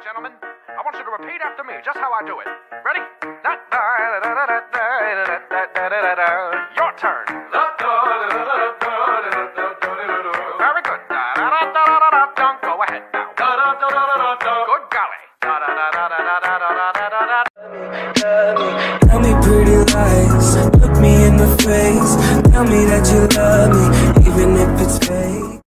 gentlemen. I want you to repeat after me, just how I do it. Ready? Your turn. Very good. Go ahead now. Good golly. Tell me pretty lies, look me in the face. Tell me that you love me, even if it's fake.